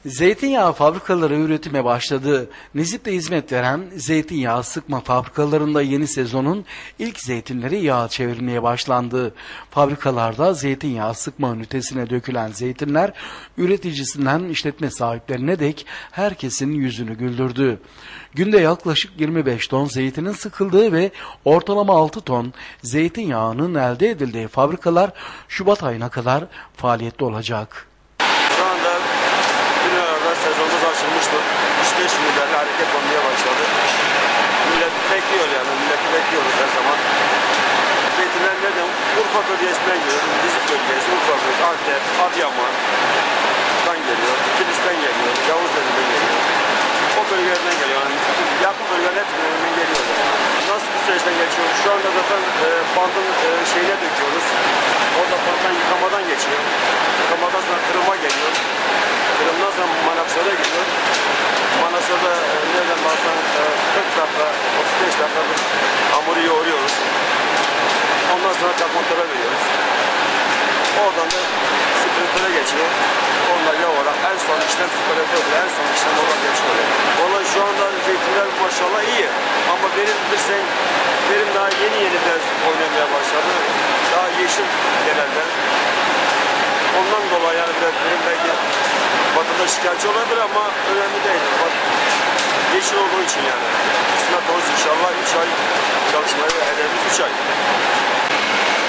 Zeytinyağı fabrikaları üretime başladı. Nizip'te hizmet veren zeytinyağı sıkma fabrikalarında yeni sezonun ilk zeytinleri yağa çevirmeye başlandı. Fabrikalarda zeytinyağı sıkma ünitesine dökülen zeytinler üreticisinden işletme sahiplerine dek herkesin yüzünü güldürdü. Günde yaklaşık 25 ton zeytinin sıkıldığı ve ortalama 6 ton zeytinyağının elde edildiği fabrikalar Şubat ayına kadar faaliyette olacak. Şu anda sezonumuz açılmıştır. 3-5 milyar hareket olmaya başladı. Millet bekliyor yani. Milleti bekliyoruz her zaman. Zeytinler nereden? Urfa bölgesinden geliyor. Nizip bölgesi, Urfa bölgesi, Antep, Adıyaman'dan geliyor. Kilis'ten geliyor. Yavuzeli'den geliyor. O bölgelerden geliyor. Yani yakın bölgelerin hepsinden geliyor. Nasıl bir süreçten geçiyoruz? Şu anda zaten bandın şeyine döküyoruz. Orada banddan yıkamadan geçiyor. Yıkamadan sonra kırılma geliyor. Kırımdan sonra Manavsar'a gidiyor. Manavsar'da nereden baksan 40 dakika, 35 dakika hamuru yoğuruyoruz. Ondan sonra dekontöre veriyoruz. Oradan da sprintere geçiyor. Onlar yoğurarak en son işlem sprintere oluyor. En son işlem olarak geçiyor. Vallahi şu anda zeytinler maşallah iyi. Ama benim daha yeni biraz oynamaya başladı. Daha yeşil genelde. Ondan dolayı yani benim belki vatandaş şikayetçi olabilir ama önemli değil. Yeşil olduğu için yani. Kısmet olursa inşallah 3 ay çalışmayı hedefimiz 3 ay.